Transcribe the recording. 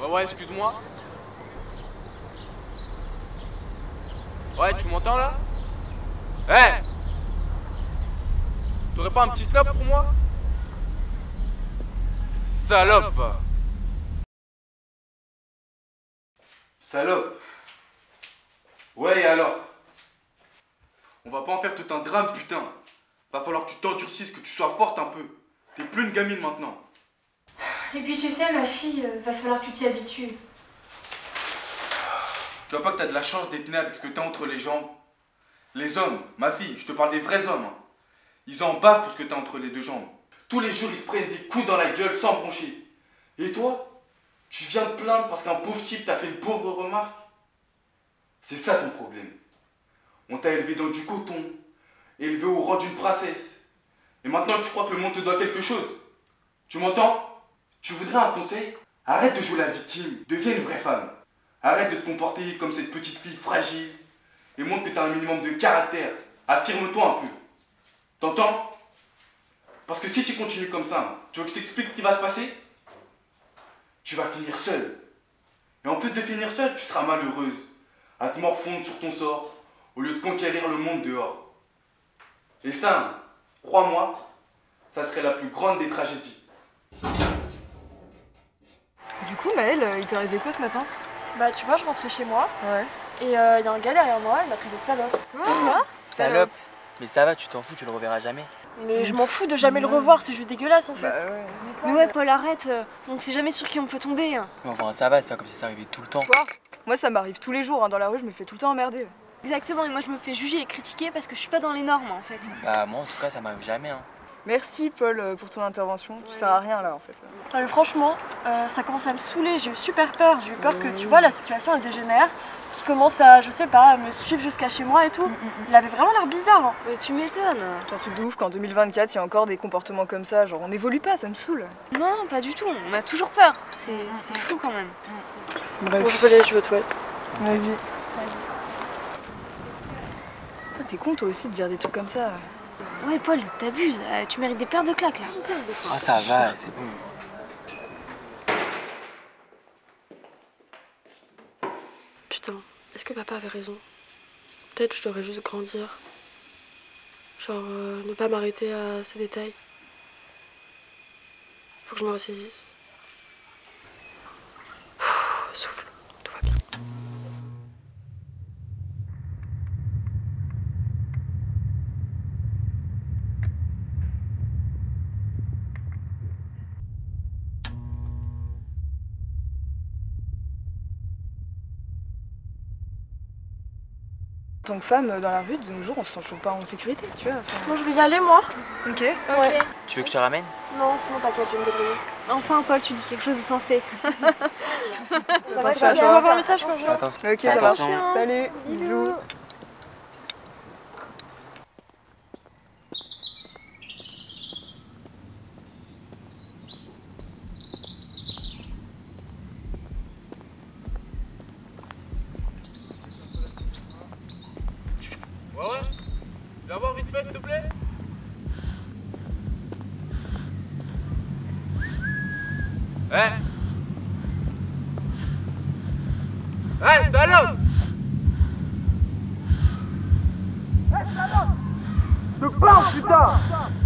Ouais, excuse-moi. Ouais, tu m'entends là? T'aurais pas un petit snap pour moi? Salope! Salope. Ouais, et alors? On va pas en faire tout un drame, putain. Va falloir que tu t'endurcisses, que tu sois forte un peu. T'es plus une gamine maintenant. Et puis tu sais, ma fille, va falloir que tu t'y habitues. Tu vois pas que t'as de la chance d'être née avec ce que t'as entre les jambes? Les hommes, ma fille, je te parle des vrais hommes. Hein. Ils en bavent pour ce que t'as entre les deux jambes. Tous les jours, ils se prennent des coups dans la gueule sans broncher. Et toi, tu viens te plaindre parce qu'un pauvre type t'a fait une pauvre remarque? C'est ça ton problème. On t'a élevé dans du coton, élevé au rang d'une princesse. Et maintenant, tu crois que le monde te doit quelque chose? Tu m'entends? Tu voudrais un conseil? Arrête de jouer la victime, deviens une vraie femme. Arrête de te comporter comme cette petite fille fragile et montre que tu as un minimum de caractère. Affirme-toi un peu. T'entends? Parce que si tu continues comme ça, tu veux que je t'explique ce qui va se passer? Tu vas finir seule. Et en plus de finir seule, tu seras malheureuse, à te morfondre sur ton sort, au lieu de conquérir le monde dehors. Et ça, crois-moi, ça serait la plus grande des tragédies. Du coup, Maëlle, il t'est arrivé quoi ce matin? Bah tu vois, je rentrais chez moi, Ouais. et y a un gars derrière moi, il m'a traité de salope. Quoi? Salope. Mais ça va, tu t'en fous, tu le reverras jamais. Mais je m'en fous de jamais le revoir, c'est juste dégueulasse en fait. Bah ouais. Mais ouais, Paul, arrête, on sait jamais sur qui on peut tomber. Mais enfin, ça va, c'est pas comme si ça arrivait tout le temps. Quoi? Moi, ça m'arrive tous les jours, hein. Dans la rue, je me fais tout le temps emmerder. Exactement, et moi je me fais juger et critiquer parce que je suis pas dans les normes en fait. Bah, moi en tout cas, ça m'arrive jamais. Hein. Merci, Paul, pour ton intervention. Tu sers à rien là en fait. Ah, mais franchement, ça commence à me saouler, j'ai eu super peur. J'ai eu peur que, tu vois, la situation elle dégénère, qu'il commence à, je sais pas, à me suivre jusqu'à chez moi et tout. Il avait vraiment l'air bizarre. Hein. Mais tu m'étonnes. C'est un truc de ouf qu'en 2024, il y a encore des comportements comme ça. Genre, on n'évolue pas, ça me saoule. Non, pas du tout, on a toujours peur. C'est fou quand même. Bref. Bon, je peux aller, je vais aux toilettes. Vas-y. T'es con toi aussi de dire des trucs comme ça. Ouais, Paul, t'abuses, tu mérites des paires de claques là. Ah, ça va, c'est bon. Putain, est-ce que papa avait raison? Peut-être je devrais juste grandir. Genre, ne pas m'arrêter à ces détails. Faut que je me ressaisisse. Souffle, tout va bien. En tant que femme, dans la rue, de nos jours, on se sent toujours pas en sécurité, tu vois. Enfin... Bon, je vais y aller moi. Ok. Ouais. Tu veux que je te ramène? Non, c'est bon, t'inquiète, je vais me débrouiller. Enfin, Paul, tu dis quelque chose de sensé. Attention à Je vais toi. avoir un message quand je Attends. Ok, ça marche. Attention. Salut, bisous. Ouais. Viens voir vite fait, s'il te plaît. Salope! Je te parle, putain!